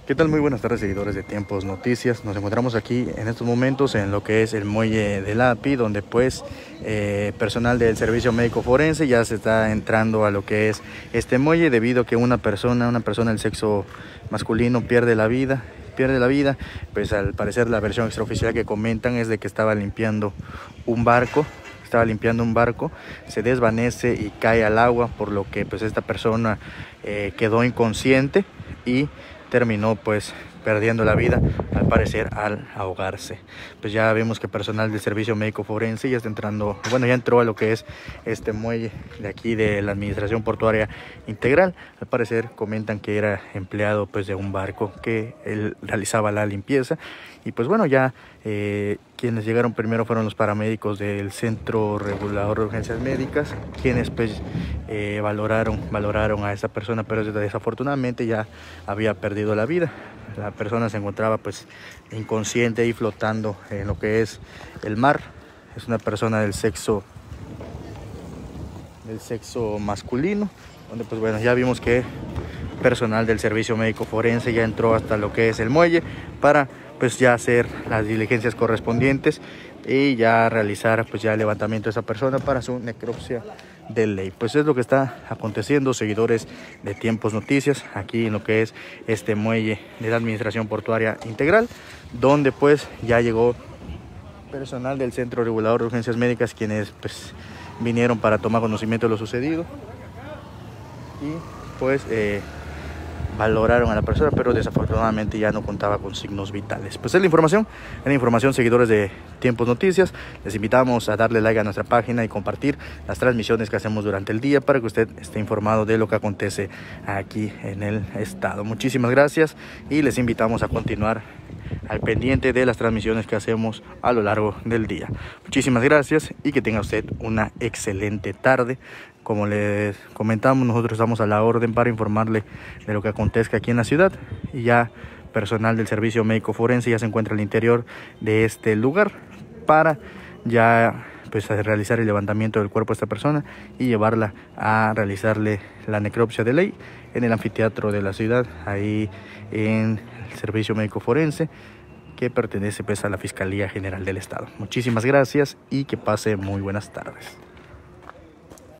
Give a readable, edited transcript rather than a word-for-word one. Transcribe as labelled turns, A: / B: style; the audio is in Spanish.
A: ¿Qué tal? Muy buenas tardes, seguidores de Tiempos Noticias. Nos encontramos aquí en estos momentos en lo que es el muelle del API, donde pues personal del servicio médico forense ya se está entrando a lo que es este muelle debido a que una persona del sexo masculino pierde la vida. Pues al parecer la versión extraoficial que comentan es de que estaba limpiando un barco, se desvanece y cae al agua, por lo que pues esta persona quedó inconsciente y terminó pues perdiendo la vida, al parecer al ahogarse. Pues ya vemos que personal del servicio médico forense ya está entrando, ya entró a lo que es este muelle de aquí de la Administración Portuaria Integral. Al parecer comentan que era empleado pues de un barco que él realizaba la limpieza. Y pues ya quienes llegaron primero fueron los paramédicos del Centro Regulador de Urgencias Médicas, quienes pues valoraron a esa persona, pero desafortunadamente ya había perdido la vida. La persona se encontraba pues inconsciente y flotando en lo que es el mar. Es una persona del sexo masculino, donde pues ya vimos que personal del servicio médico forense ya entró hasta lo que es el muelle para pues ya hacer las diligencias correspondientes y ya realizar pues ya el levantamiento de esa persona para su necropsia de ley. Pues es lo que está aconteciendo, seguidores de Tiempos Noticias, aquí en lo que es este muelle de la Administración Portuaria Integral, donde pues ya llegó personal del Centro Regulador de Urgencias Médicas, quienes pues vinieron para tomar conocimiento de lo sucedido y pues valoraron a la persona, pero desafortunadamente ya no contaba con signos vitales. Pues es la información, seguidores de Tiempos Noticias. Les invitamos a darle like a nuestra página y compartir las transmisiones que hacemos durante el día para que usted esté informado de lo que acontece aquí en el estado. Muchísimas gracias y les invitamos a continuar al pendiente de las transmisiones que hacemos a lo largo del día. Muchísimas gracias y que tenga usted una excelente tarde. Como les comentamos, nosotros estamos a la orden para informarle de lo que acontezca aquí en la ciudad, y ya personal del servicio médico forense ya se encuentra al interior de este lugar para ya pues realizar el levantamiento del cuerpo de esta persona y llevarla a realizarle la necropsia de ley en el anfiteatro de la ciudad, ahí en el servicio médico forense, que pertenece pues a la Fiscalía General del Estado. Muchísimas gracias y que pase muy buenas tardes.